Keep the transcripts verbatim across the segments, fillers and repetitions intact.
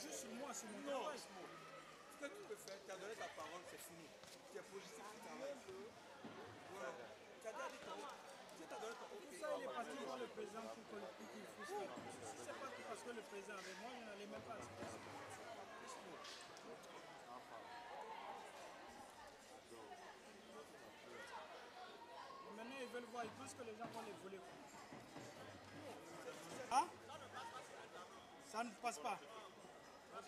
juste sur moi, sur mon Non, travail. ce que tu peux faire, tu as donné ta parole, c'est fini. Tu es positif, tu travailles. Voilà. Tu as déjà dit ton... Tu as donné ton OK. Ça, il est parti voir le président pour que- pour qu'il puisse faire. Si c'est pas que parce que le président avec moi, je n'allais même pas accepter ça. Et maintenant, ils veulent voir, ils pensent que les gens vont les voler. Ah? Ça ne passe pas. Ok.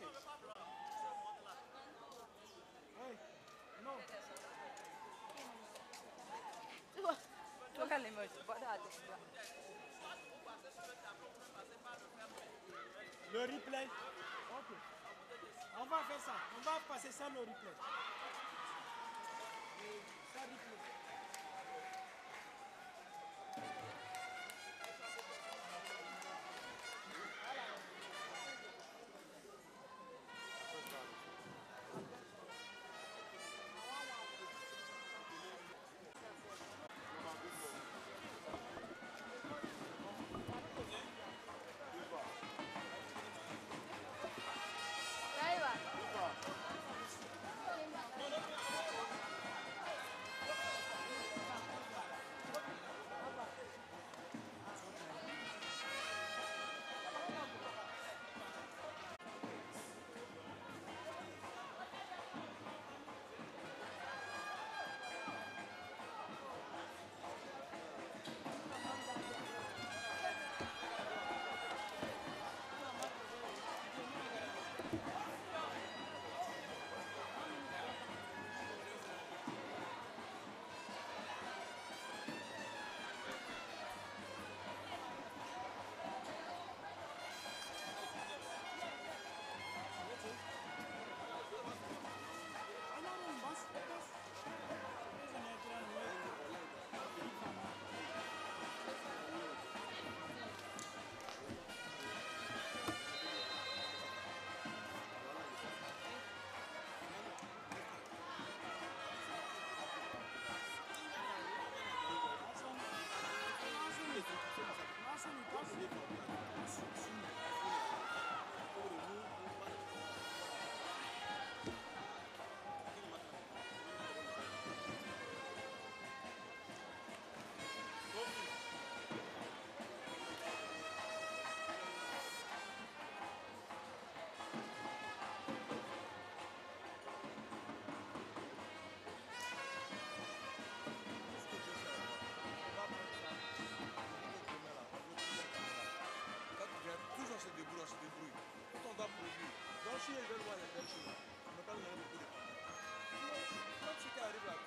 Hey. Non. Tu vois les mots, Le replay. Ok. On va faire ça. On va passer ça le replay. Ça replay. Ahí va. Toujours se débrouille, on se débrouille. Quand on doit produire. Donc si ils veulent voir les belles choses, on ne va pas nous donner beaucoup de temps. Comme ce qui arrive là,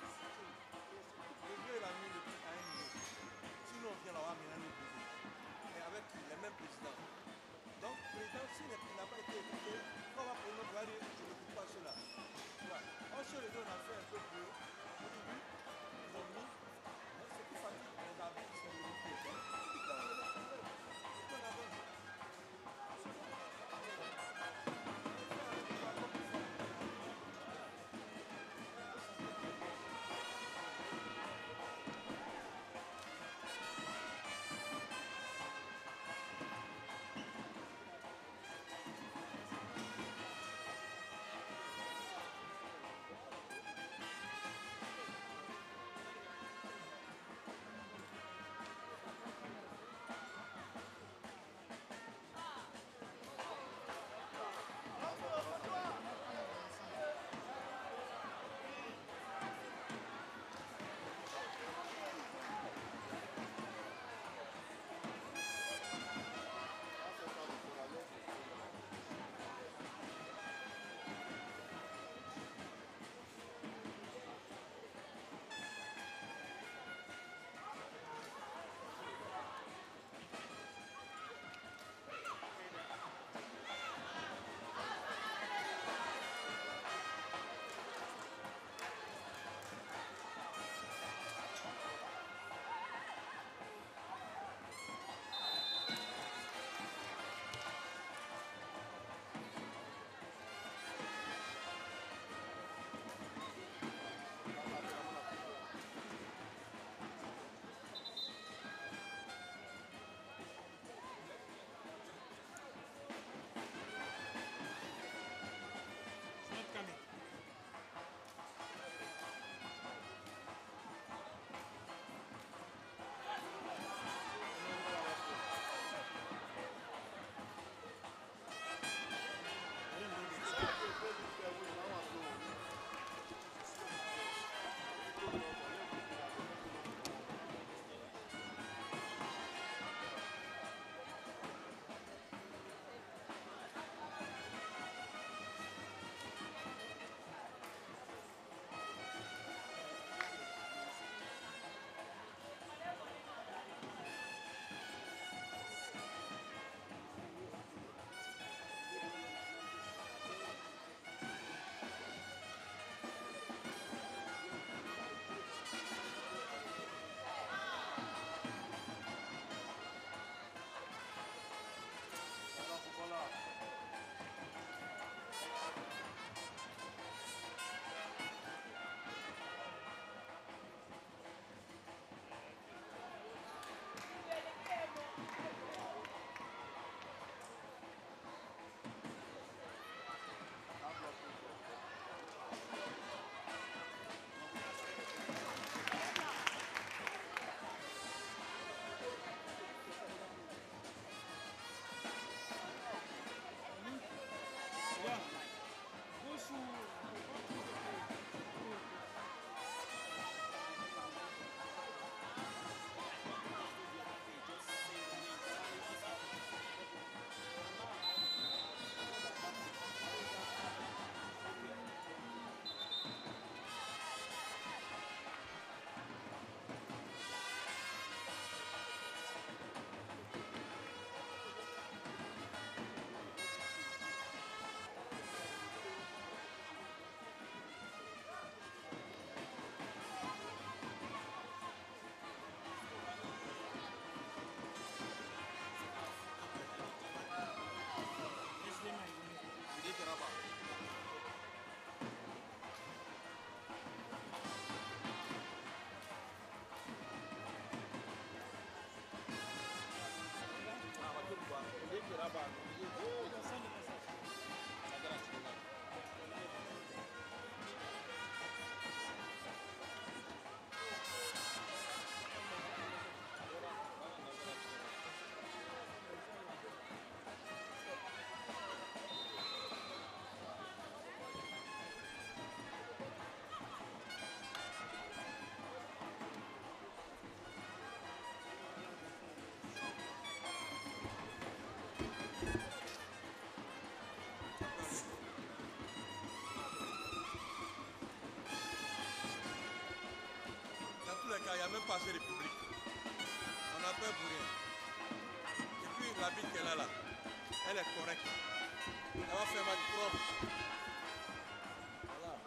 le vieux il a mis le prix à un million. Sinon on vient là-bas maintenant le baiser. Et avec qui? Les mêmes présidents. Donc le président, s'il n'a pas été écouté, quand on va pour nous, on va dire je ne coupe pas cela. Ouais. On se les donne à faire un peu plus. Au début, ils ont mis. C'est plus facile. Les arbres, c'est le prix. Tout le temps, on les fait. On avance. passer République. On a peur pour rien. Et puis la bille qu'elle a là, elle est correcte. Elle va faire match propre. Voilà.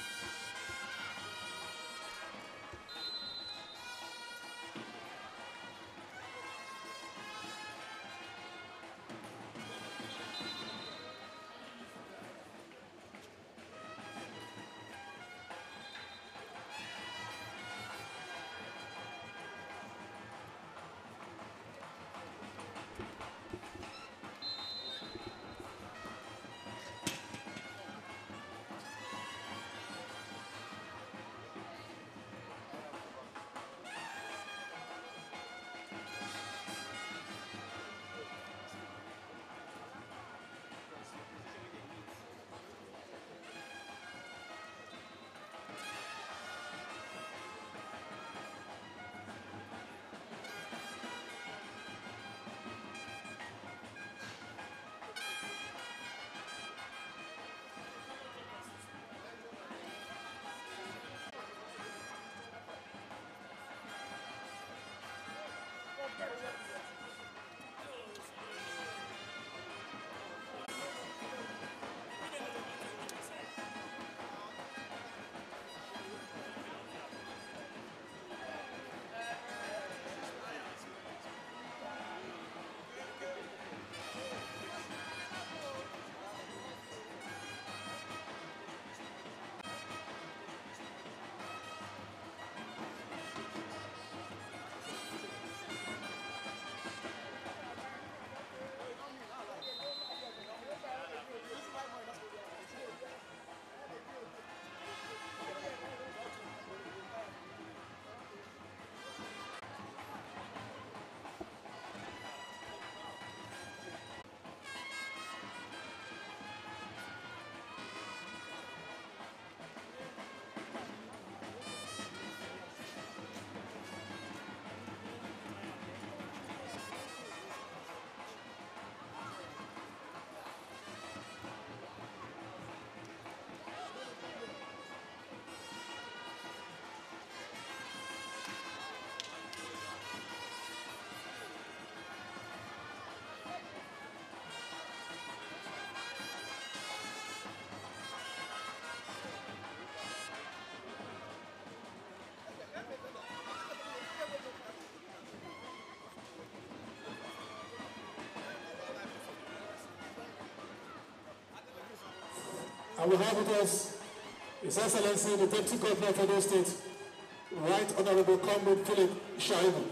I will have with us His Excellency the Deputy Governor of Edo State, Right Honorable Comrade Philip Shaibu.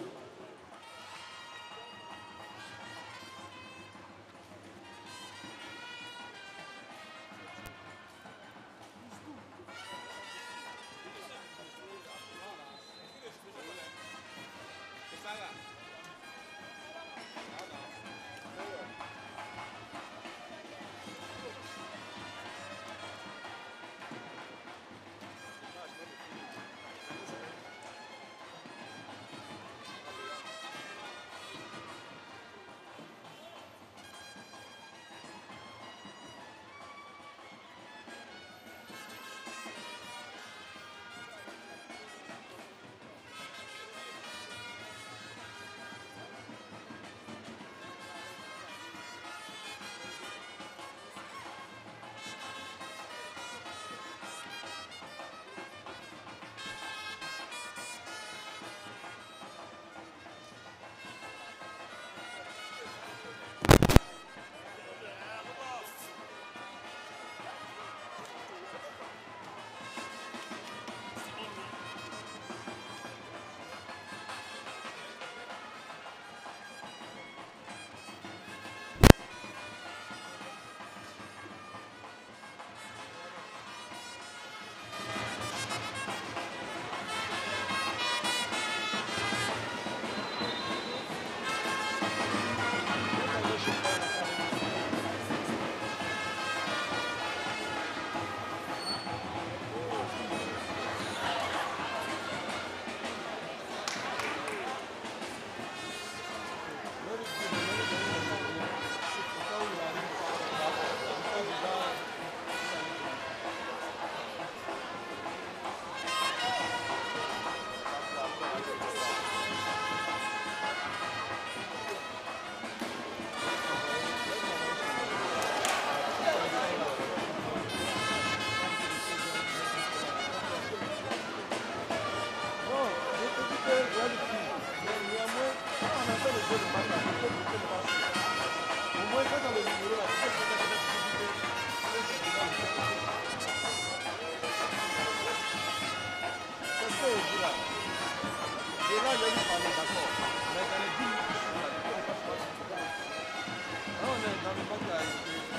lui parler, d'accord. Mais dans les dix minutes qui suivent, là, on passe pas sur ça. On est dans le banc là.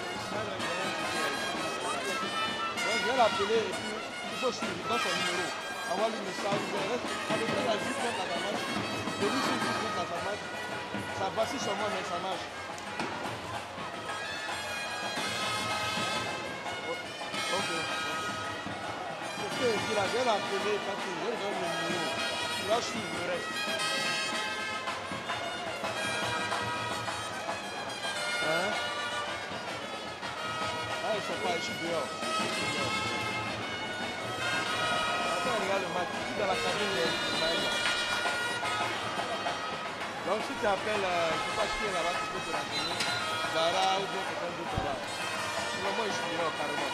Donc je vais l'appeler et puis il faut suivre dans son numéro. Avoir le message. Avec la vie contre la marche. Et lui, si il joue contre la marche, ça vacille sur moi, mais ça marche. Ok. Parce que je la vais l'appeler quand il je donne le numéro. Tu vas suivre le reste. Hein? Ah, ils sont pas ici dehors. Attends, regarde le match. Ici dans la cabine de Ismaël. Donc si tu appelles, euh, je ne sais pas qui est là-bas, tu peux te renseigner. Zara ou bien quelqu'un d'autre là-bas. Pour le moment, ils sont dehors carrément.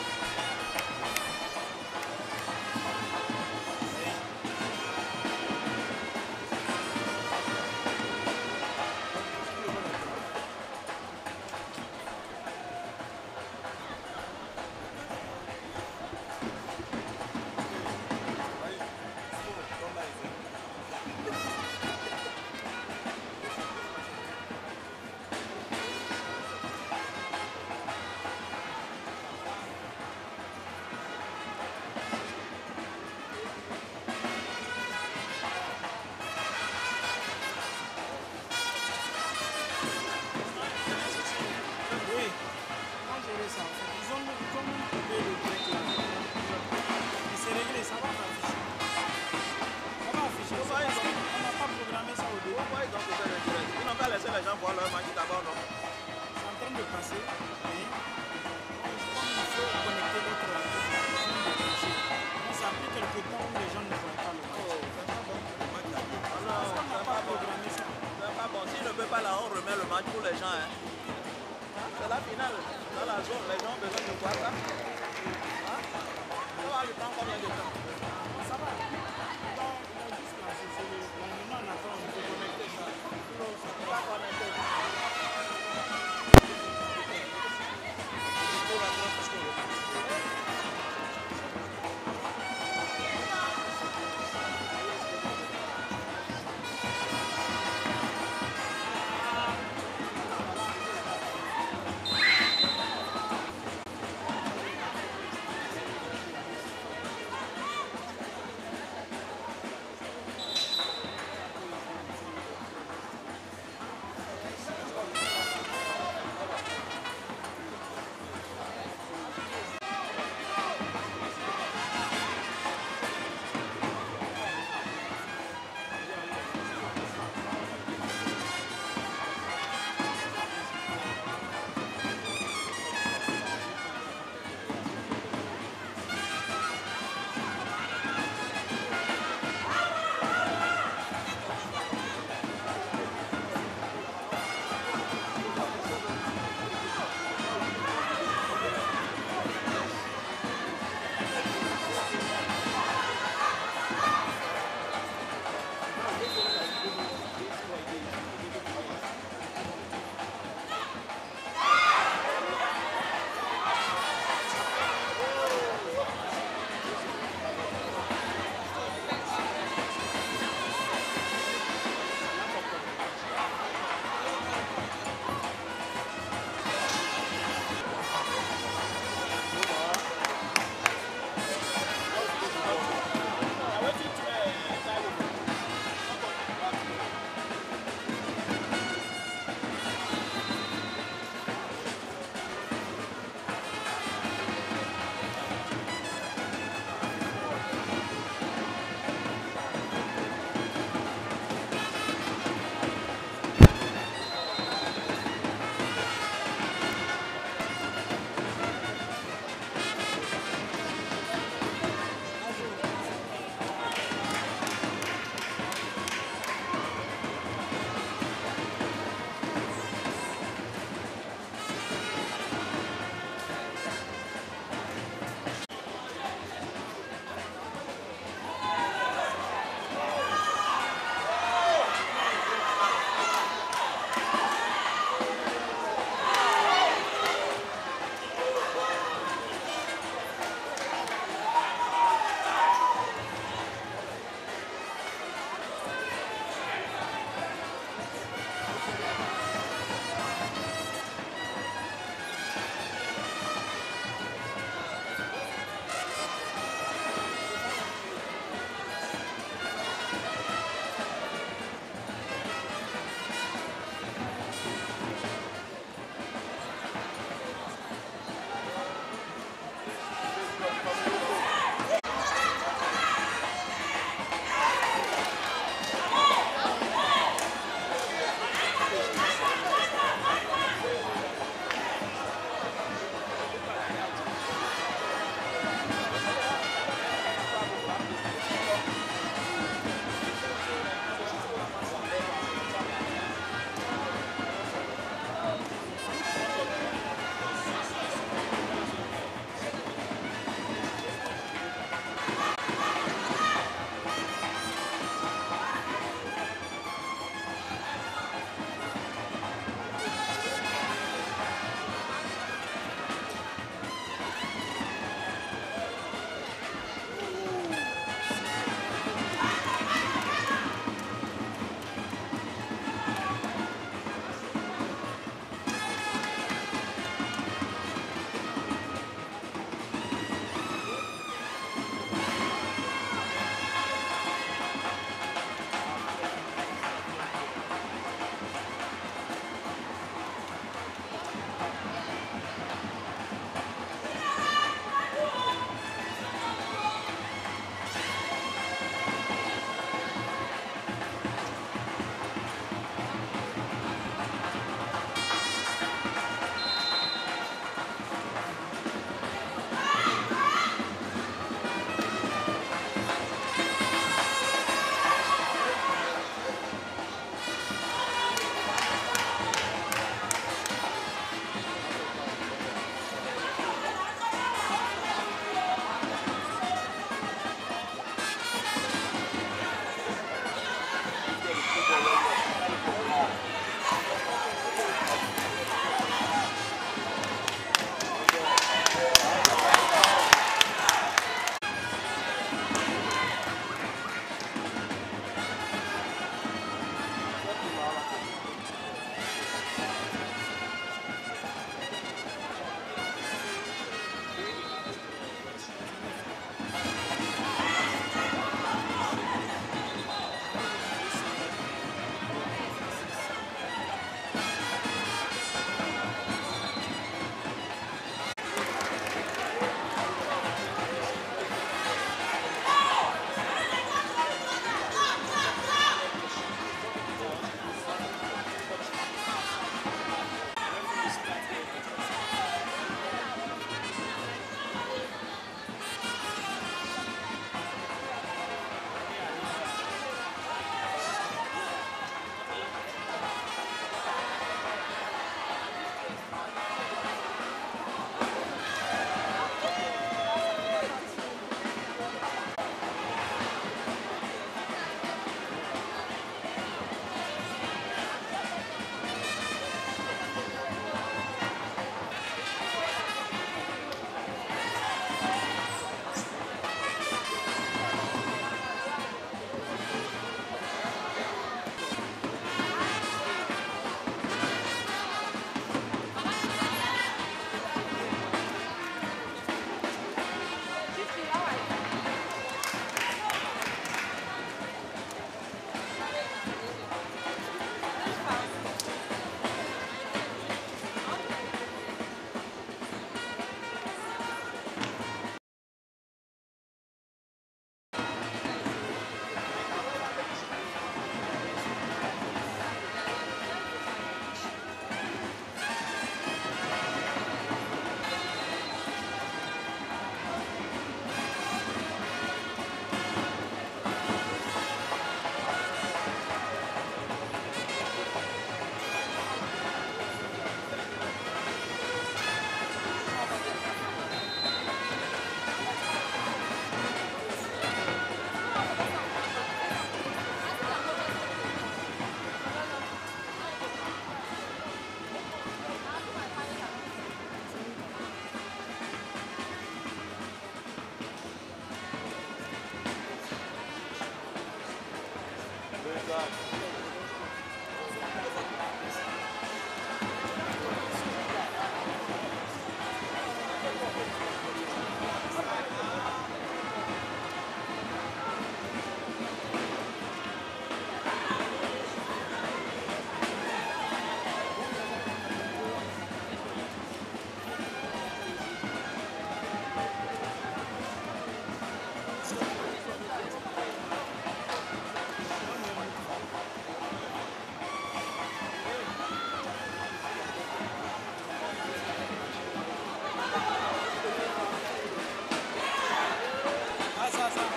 ça, ça.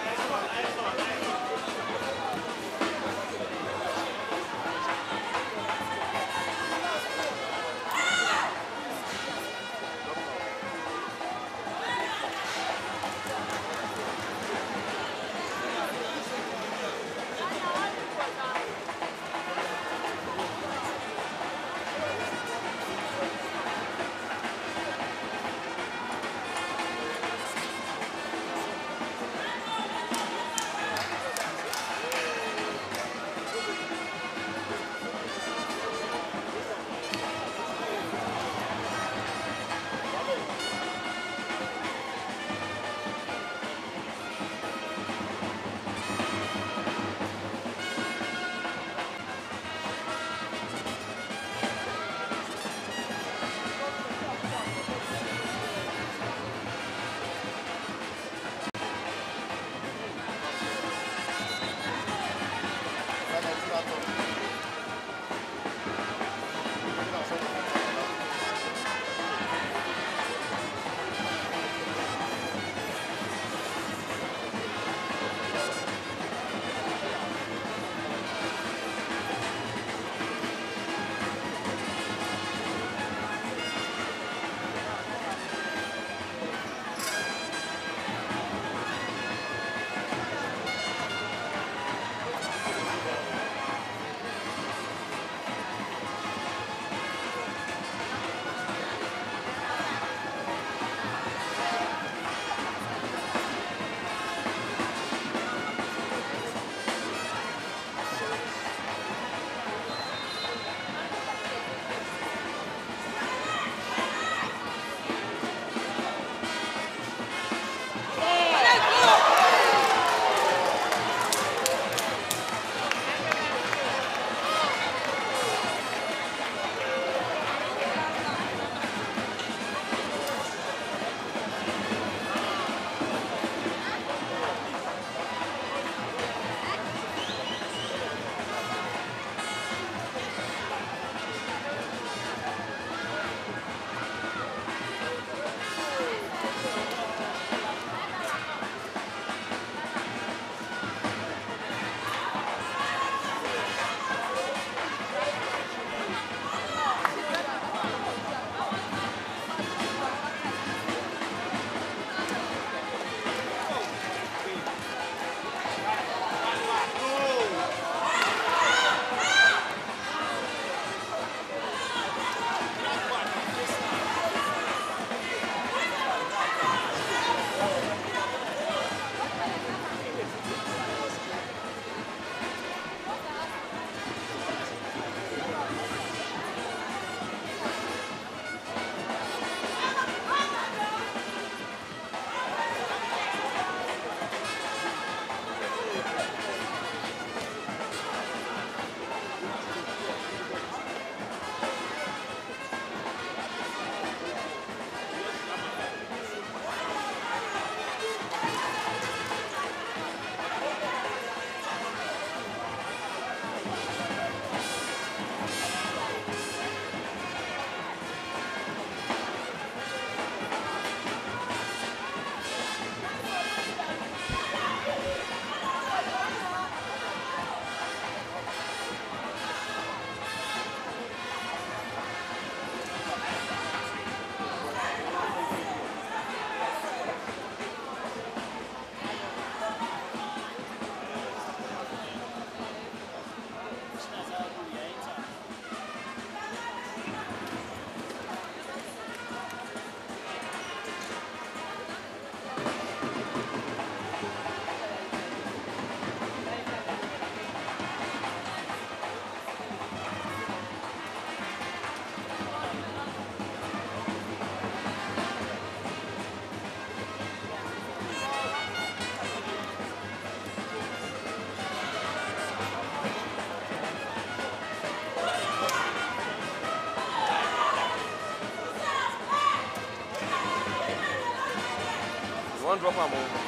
One drop am o.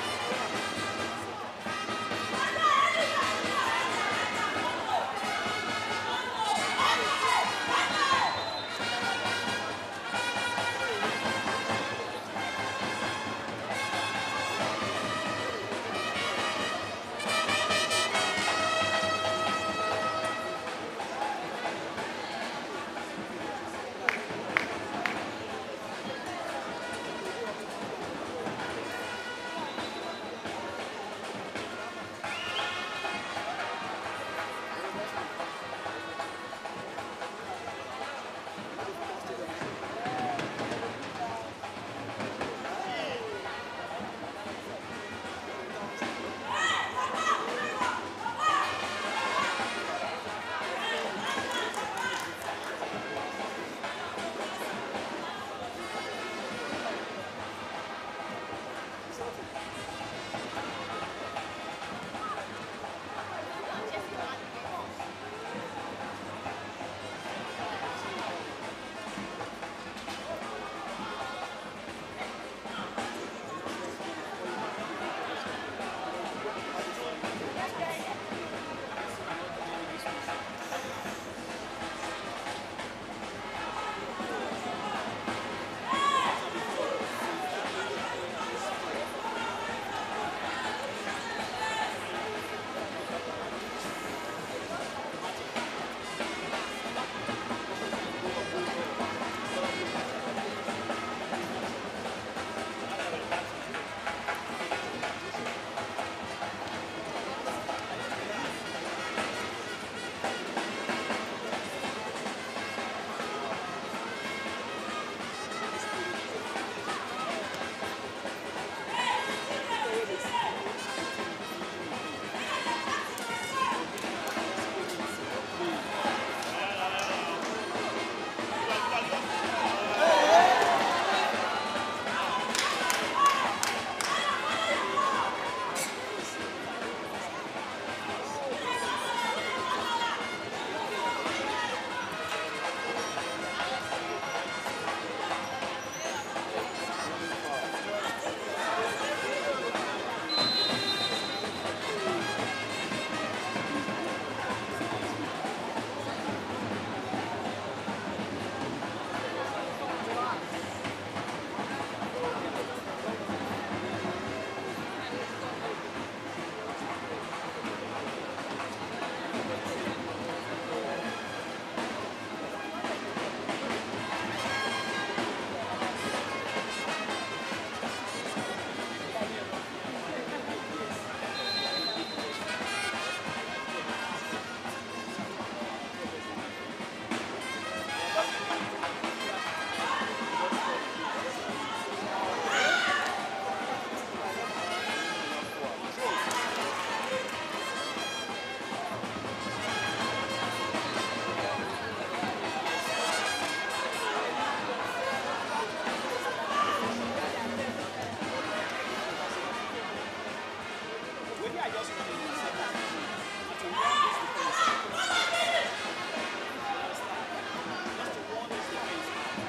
just want to say that to warn this defense. Just to warn this defense.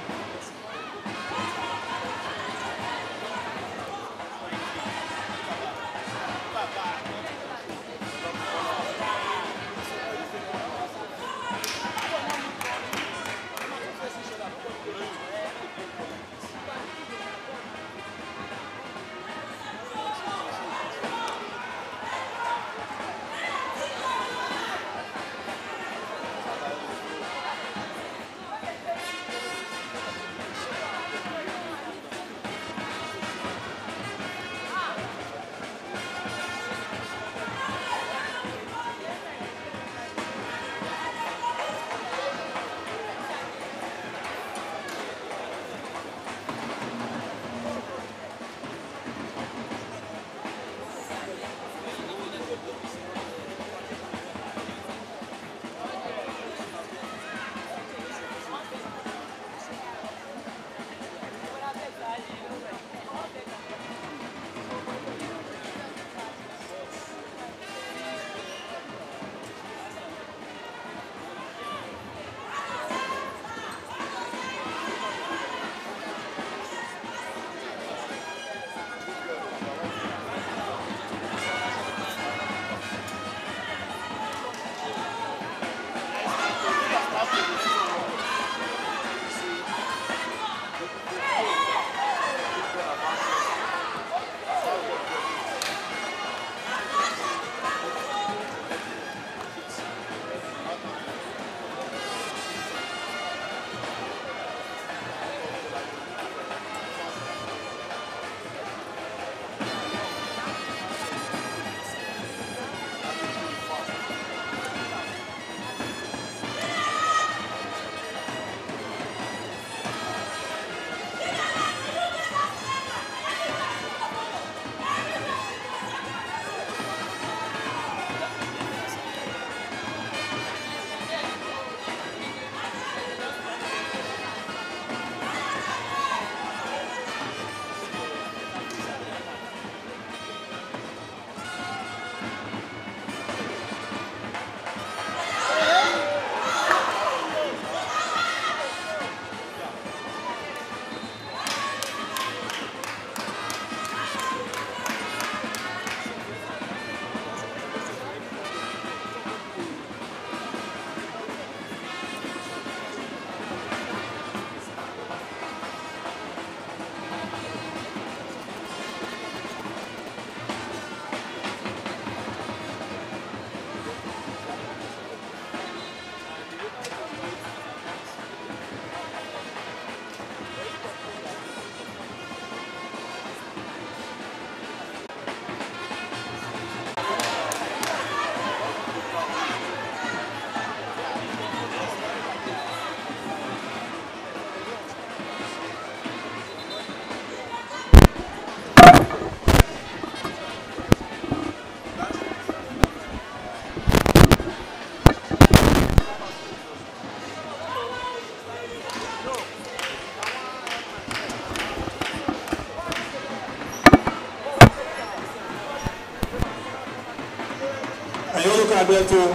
Ayolo Alberto,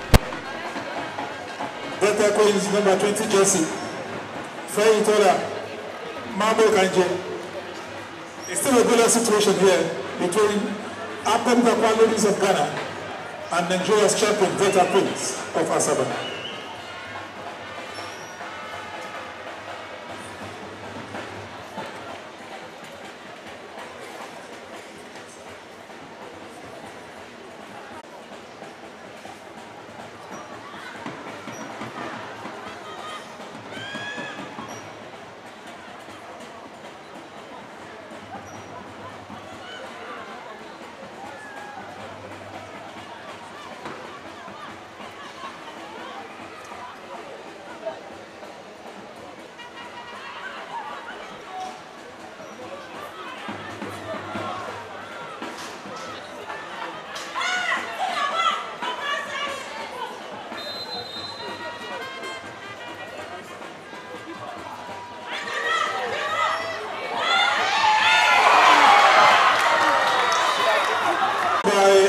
Delta Queens number twenty jersey, Faye Itola, Mambo Kanje. It's still a good situation here between Abdul Gakwa Ladies of Ghana and Nigeria's champion Delta Queens of Asaba.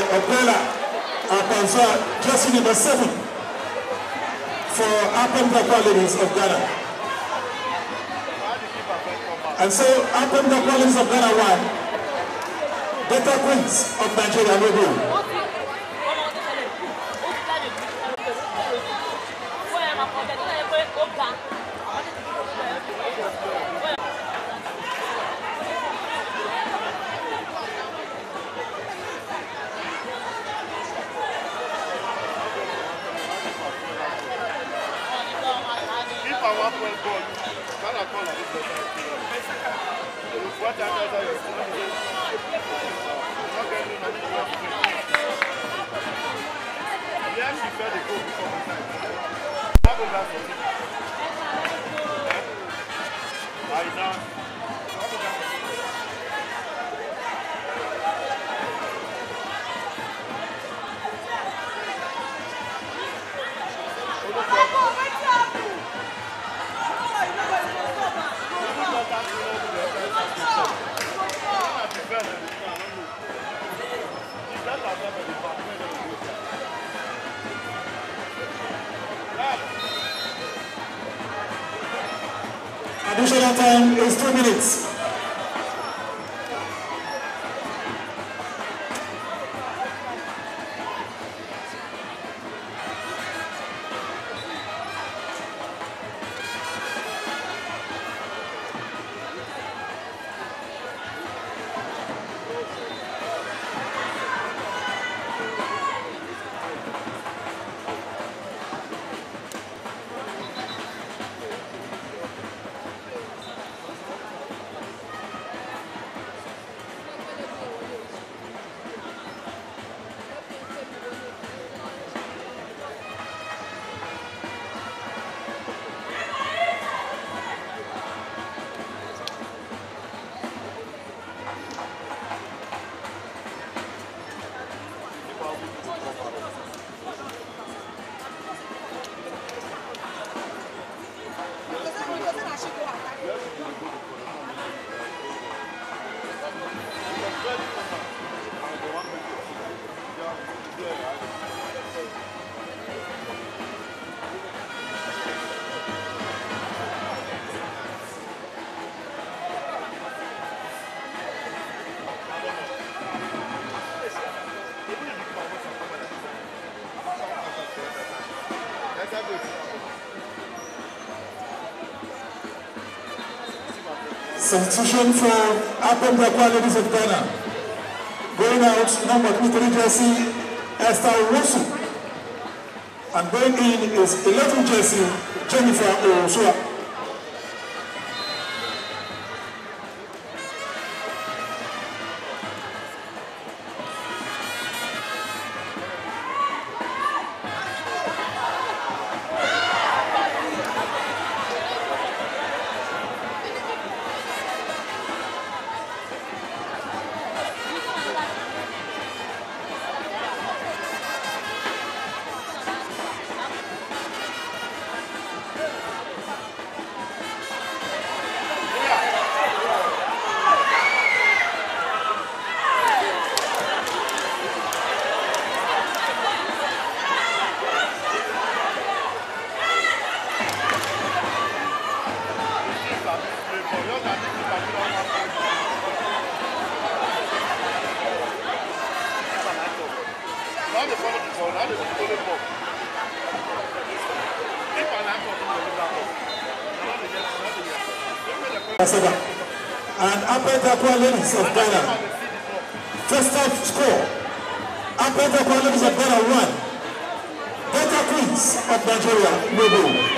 of Ghana are conferred jersey number seven for Apem Dakwa ladies of Ghana. And so Apem Dakwa ladies of Ghana won. Beta Queens of Nigeria will go. Additional time is two minutes. Substitution for Apem Dakwa ladies of Ghana. Going out, number twenty-three jersey, Esther Rosu. And going in is eleven jersey, Jennifer Osua. And Apem Dakwa ladies of Ghana, first half score, Apem Dakwa ladies of Ghana one, Beta Queens of Nigeria no goal.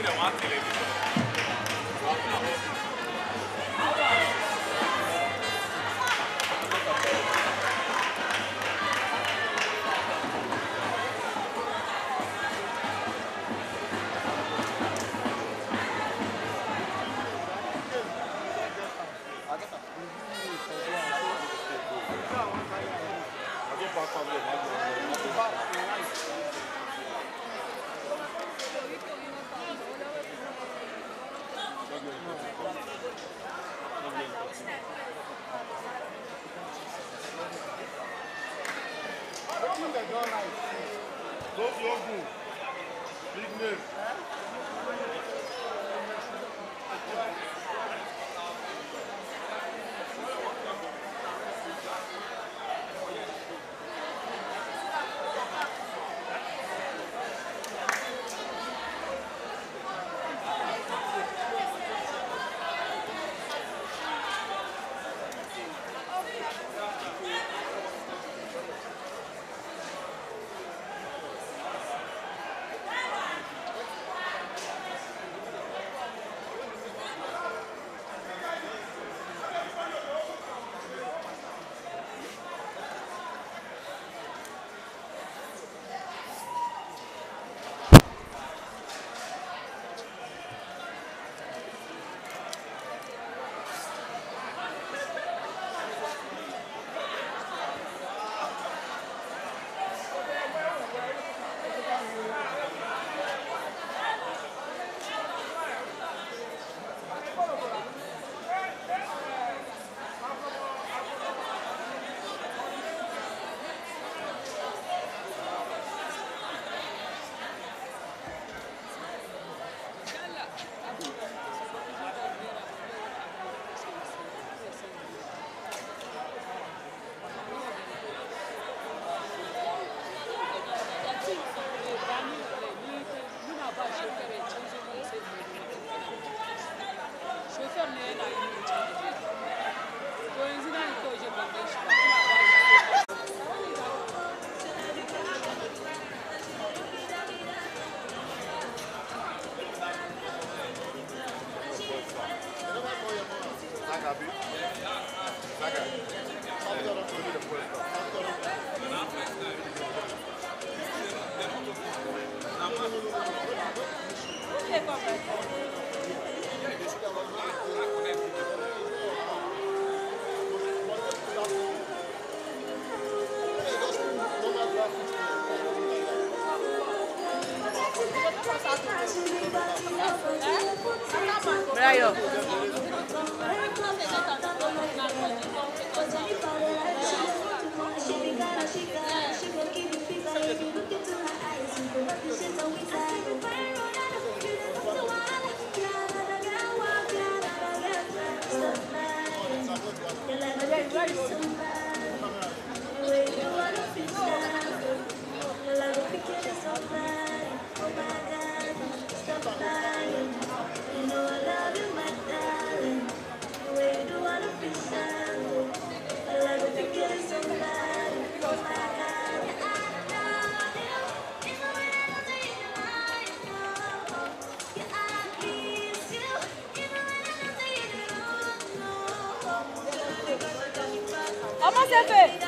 Brayo. Comment c'est fait?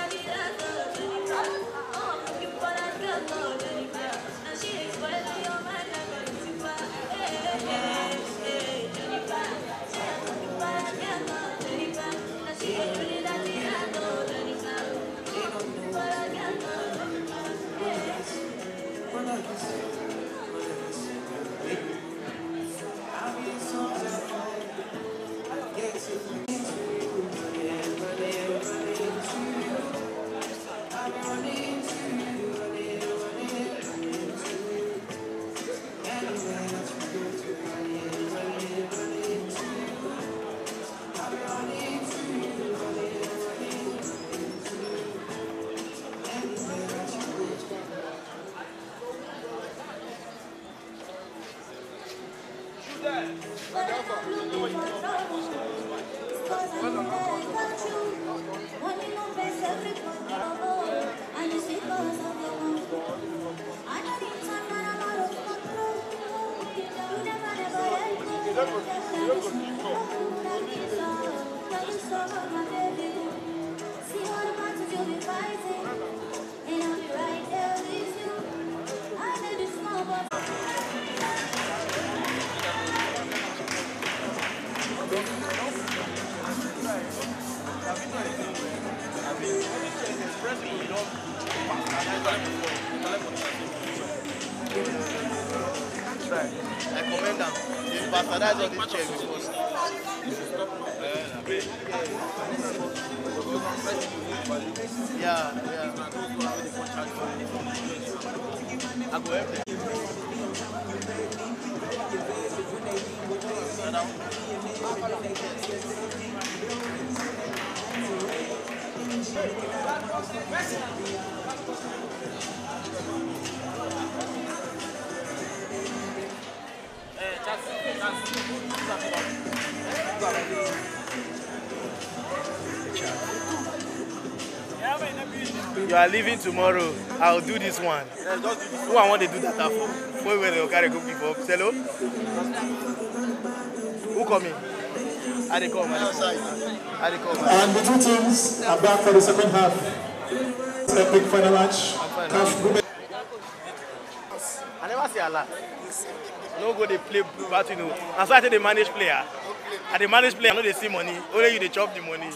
I I commend them. They bastardize all these chairs before. Yeah, yeah. I go help them. You are leaving tomorrow. I'll do this one. Who I want to do that for? Who will they carry cookie for? Hello? Who coming? I they come. I they come. And the two teams are back for the second half. Epic final match. I never say a lot. No go they play battle, you know. And so I say they manage player. And they manage player, I know they see money. Only you they chop the money.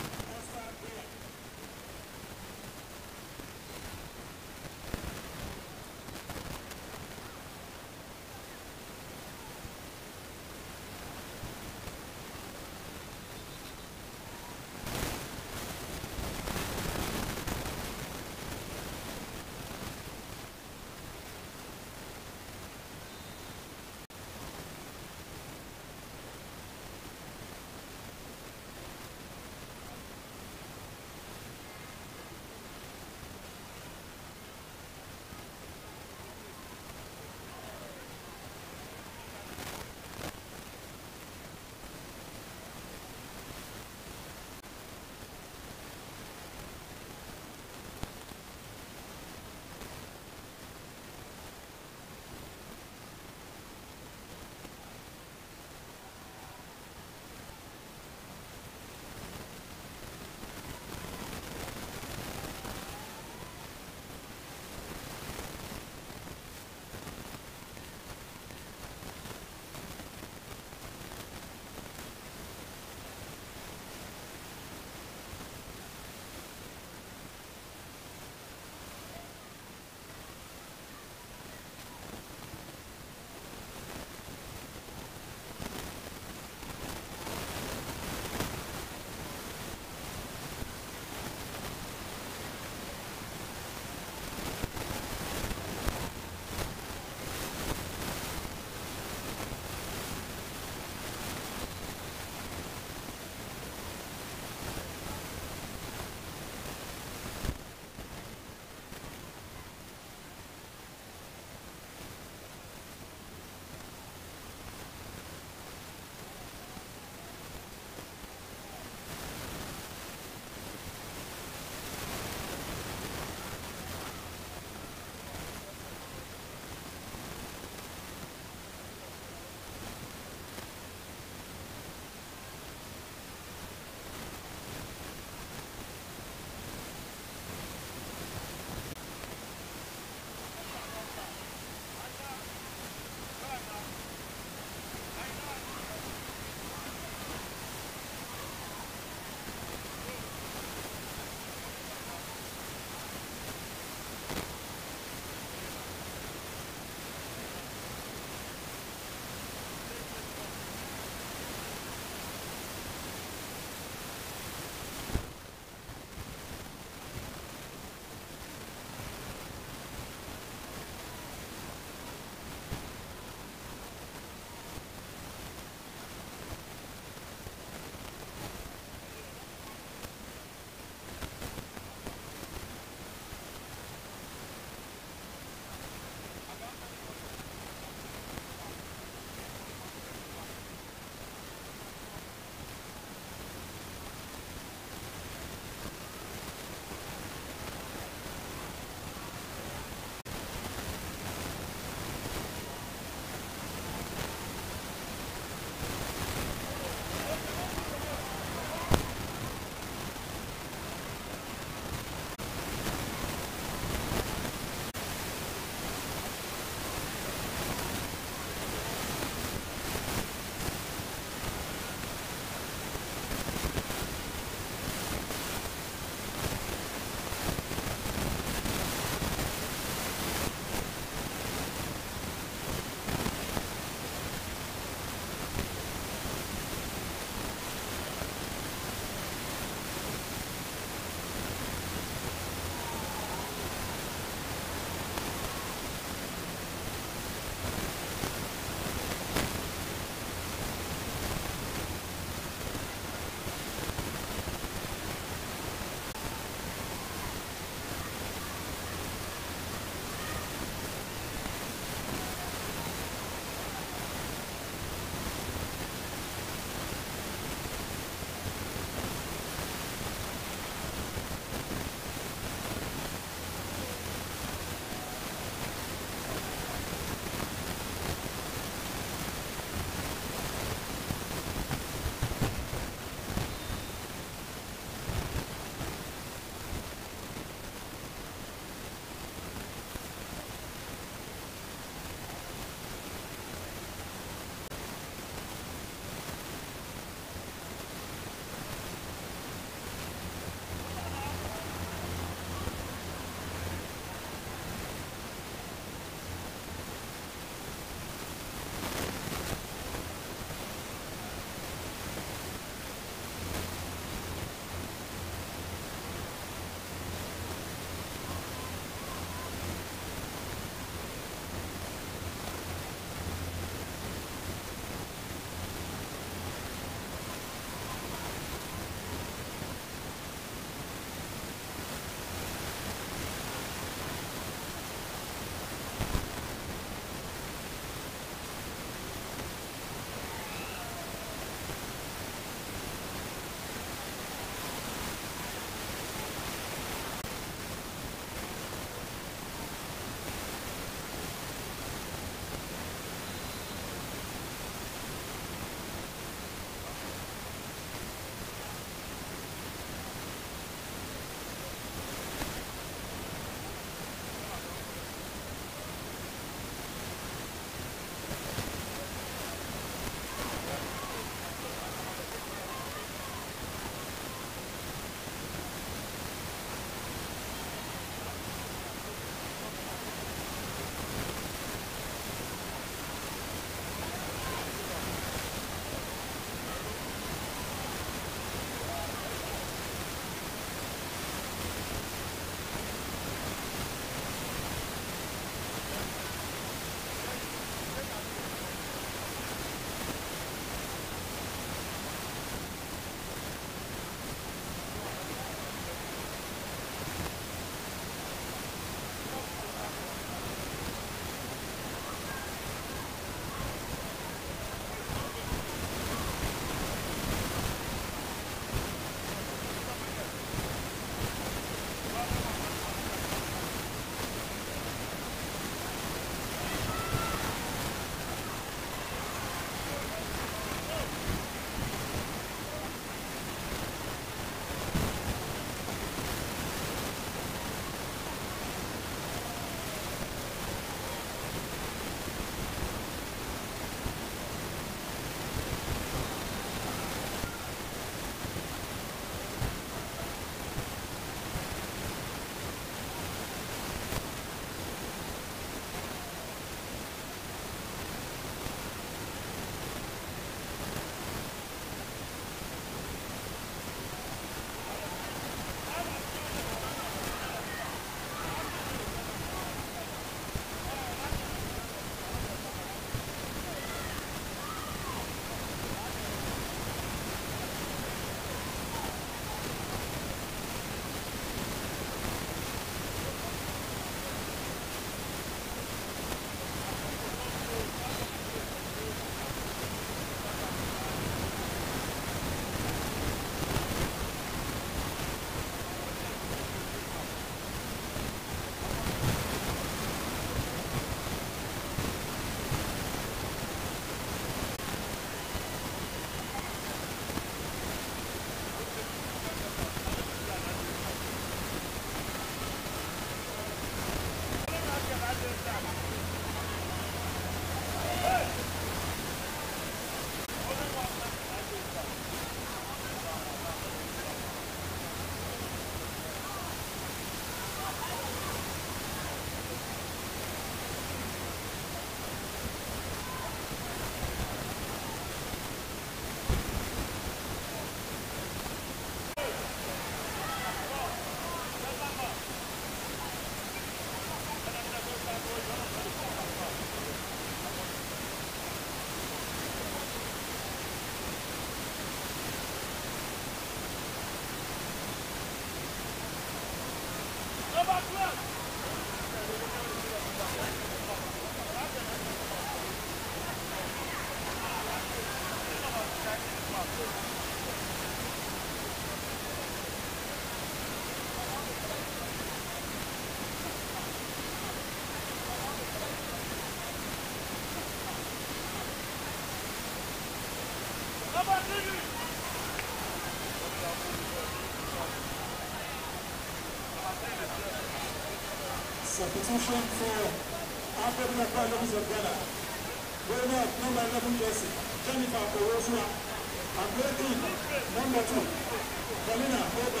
Substitution for African Academy of Ghana. Going up, number eleven jersey, Jennifer Korosua. And breaking, number two, Kalina Obe.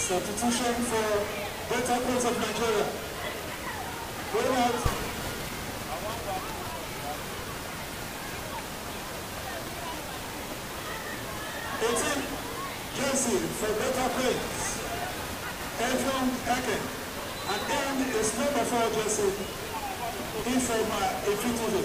Substitution for Delta Queens of Nigeria. Going out. eighteen jersey for Delta Queens. Ephraim Eken. And then is number four jersey. Ifeoma Efituze.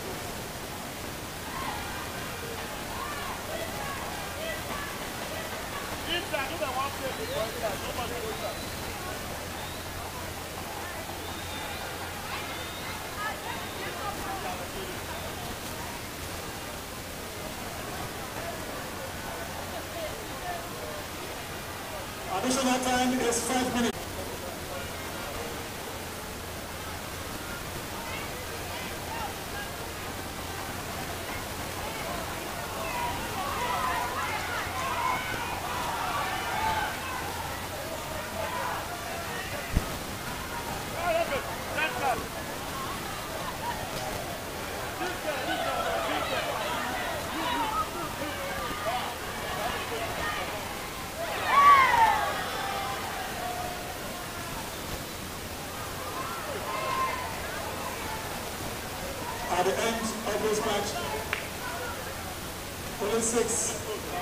Additional time is five minutes. At the end of this match, only six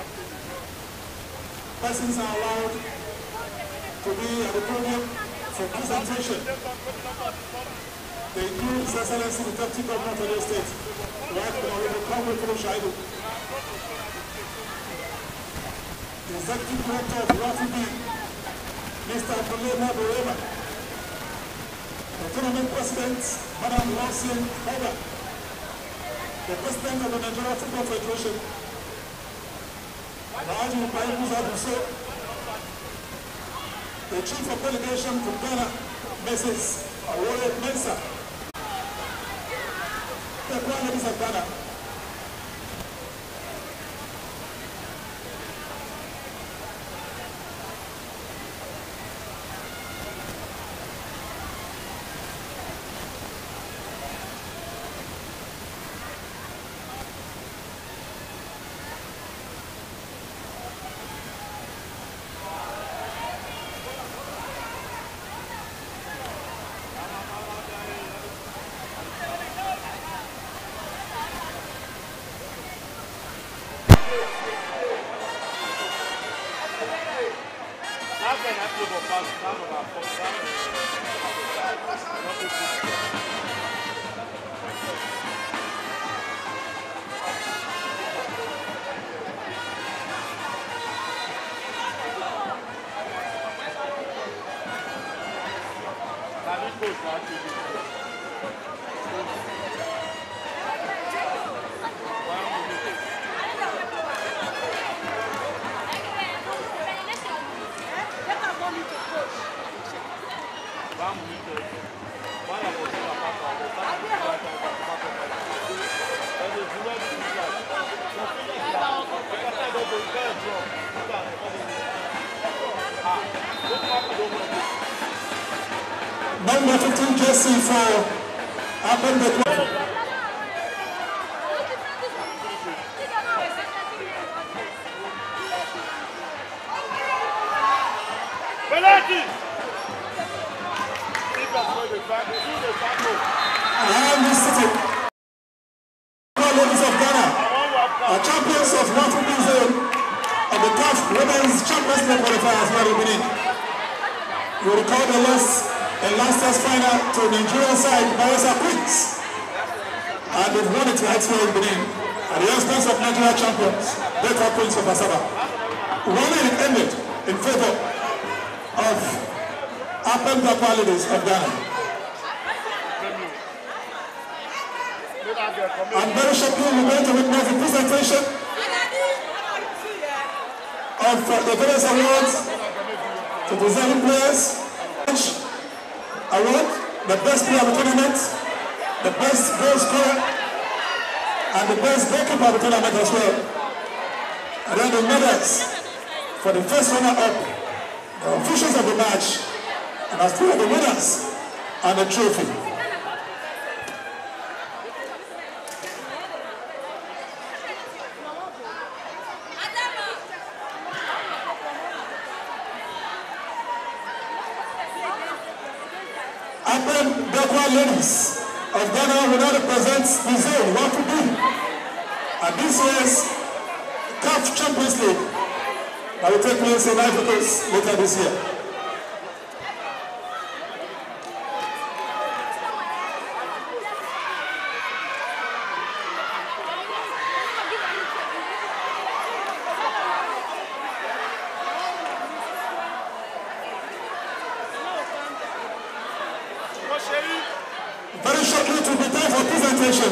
persons are allowed to be at the podium for presentation. They include His Excellency the Deputy Governor of the State, Right Honorable Comrade Kulu Shaibu, the Executive Director of Rafi B, Mister Abdullah Borema, the Tournament President, Madam Lausin Hoba, the President of the Nigeria Football Federation, Raji Ibrahim Musa Busso, the Chief of Delegation to Ghana, Missus Awole Mensah, the Prime Minister of Ghana, number fifteen jersey for Abel Bekwa. And this city, ladies of Ghana, are champions of North Women's Zone of the C A F Women's Champions League qualifiers for the Benin. You recall the last, the last test final to the Nigerian side, Bayelsa Queens, and they've won it right here in Benin at the expense of Nigeria champions, Delta Queens of Asaba. Running it ended in favor of Apem Dakwa ladies of Ghana. And very shortly we're going to witness the presentation of uh, the various awards to deserving players. Award, the best player of the tournament, the best goal scorer, and the best goalkeeper of the tournament as well. And then the medals for the first runner-up, the officials of the match, and as well the winners and the trophy. Apen Bekwa ladies of Ghana will now represent the zone, what to do. And this year's C A F Champions League that will take place in Ivory Coast later this year. Very shortly to be time for presentation.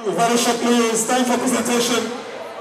Very shortly, it's time for presentation.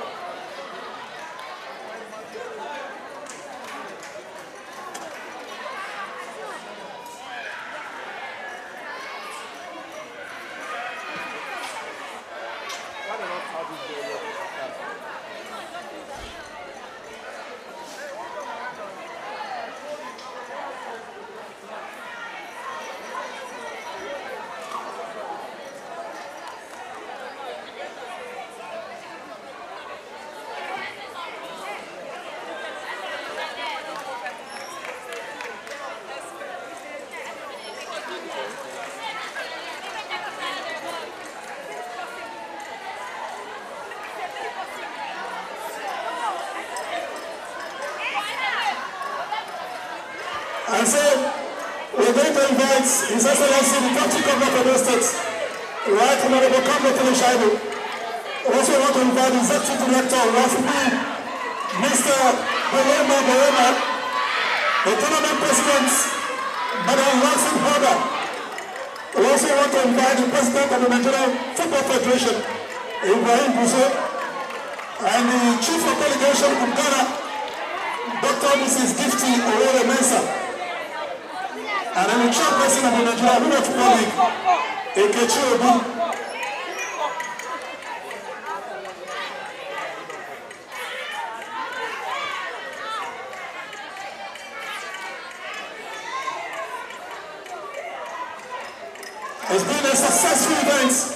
And so, we're going to invite His Excellency, the Deputy Governor of the State, Right Honorable Kambo Teleshaibu. We also want to invite the Executive Director, Rafibi, Mister Belema Belema, the Tournament President, Madam Watson Hoda. We also want to invite the President of the Nigerian Football Federation, Ibrahim Buzo, and the Chief of Delegation from Ghana, Doctor Missus Gifty Owore Mensah. And then the chairperson of the Nigeria Women's Football League, Ekechi Obi. It's been a successful event.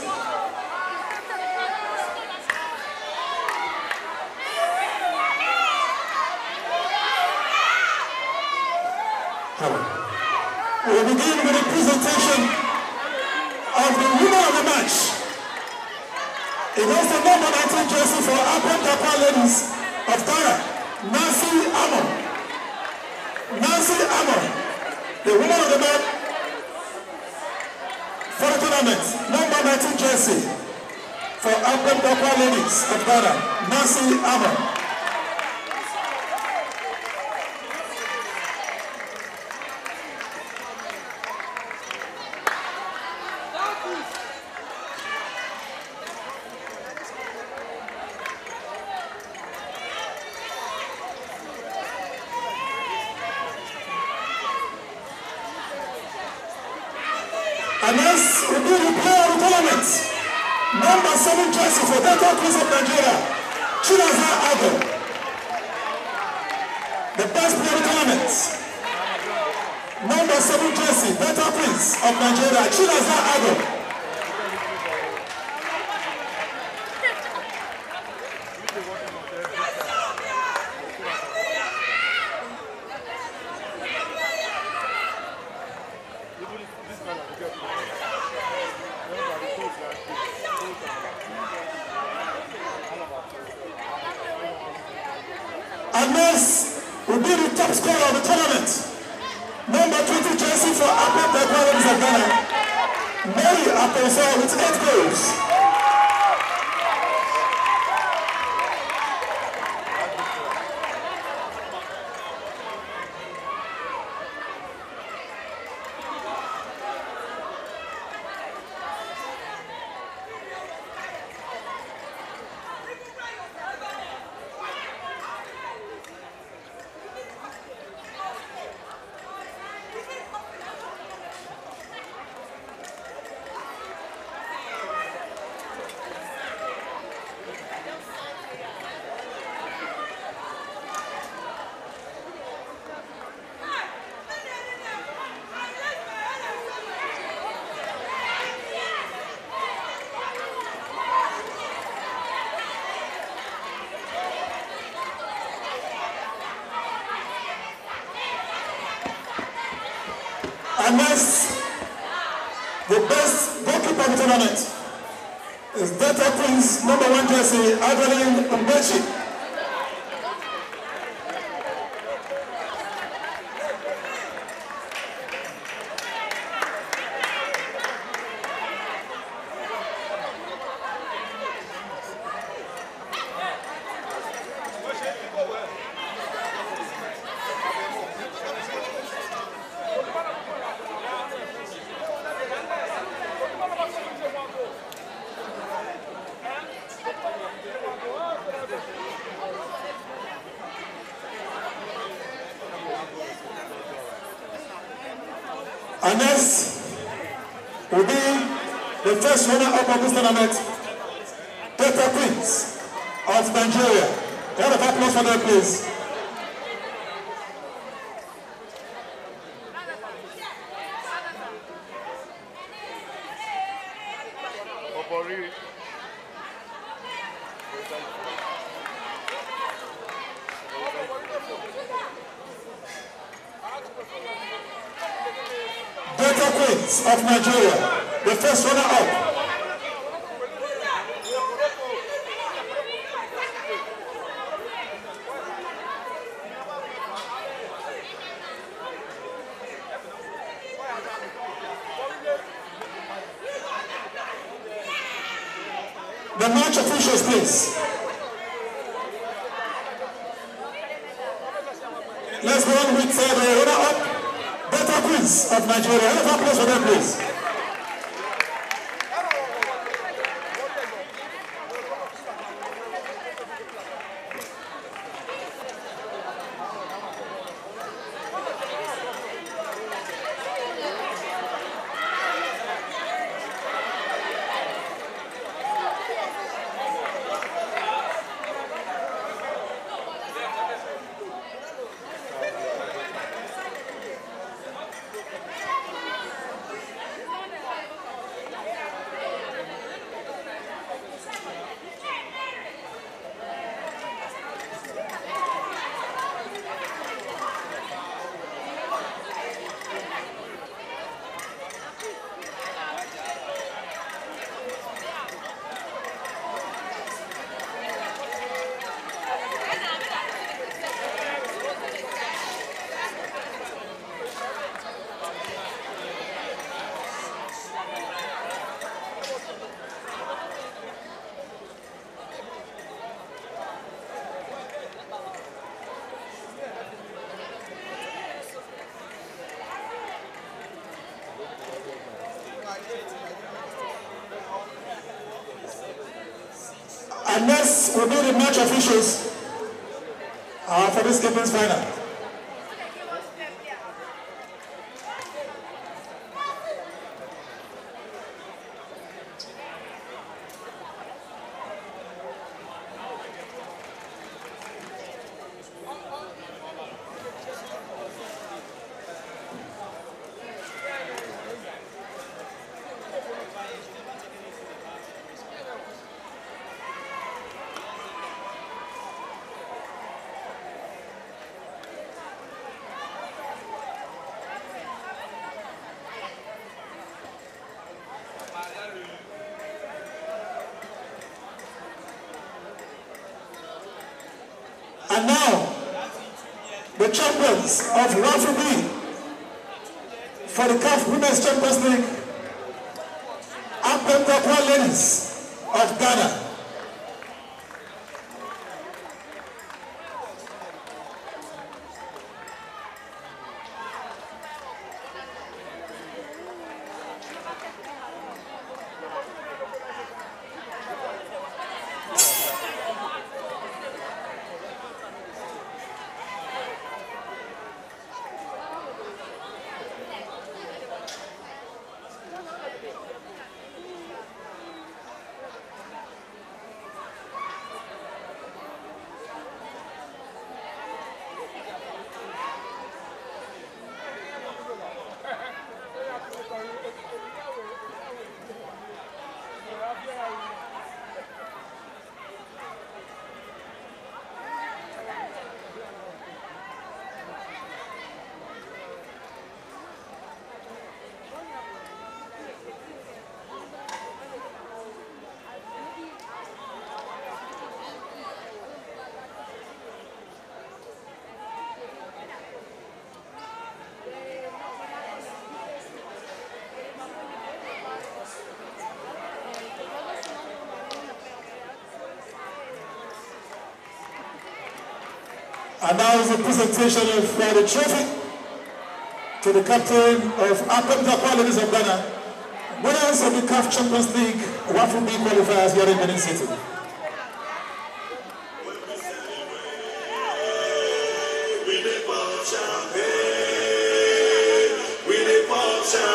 We'll begin with a presentation of the winner of the match. It was the number nineteen jersey for Apple Kappa ladies of Ghana, Nancy Amon. Nancy Amon, the winner of the match for the tournament, number nineteen jersey for Apple Kappa ladies of Ghana, Nancy Amon. And this will be the player of the tournament. Number seven jersey for Delta Queens of Nigeria, Chinaza Ado. The best player of the tournament. Number seven jersey, Delta Queens of Nigeria, Chinaza Ado. And this will be the top scorer of the tournament. Number twenty jersey for Apple Kappa ladies of Ghana, Mary Aposo with eight goals. And next, the best goalkeeper of the tournament is Delta Queens number one jersey, Adeline Mbechi. And next will be the first runner-up of this tournament, Delta Queens of Nigeria. A round of applause for them, please. Delta Queens of Nigeria, the first runner-up. The match officials, please. Let's go on with uh, the runner-up, Delta Queens of Nigeria. Round of applause for them, please. And next will be the match officials uh, for this Captain's final. And now, the champions of Raffle B for the C A F Women's Champions League, Apem Takwa Ladies of Ghana. And now is the presentation of uh, the trophy to the captain of Apem Takwa Ladies of Ghana, winners of the C A F Champions League Waffle B qualifiers here in Benin City. We the pop champagne, we the pop champagne.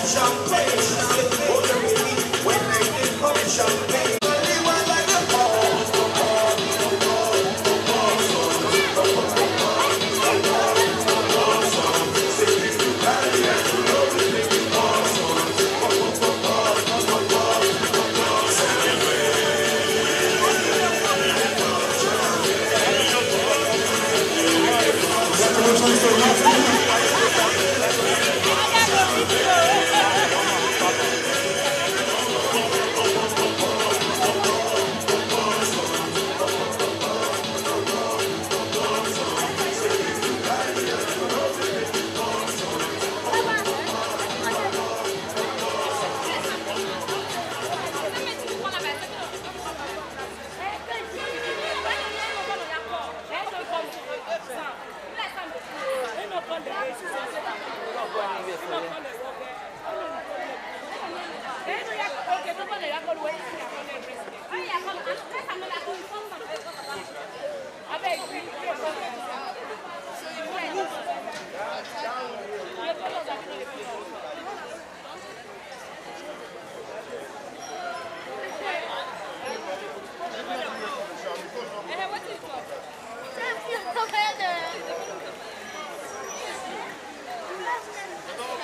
Okay,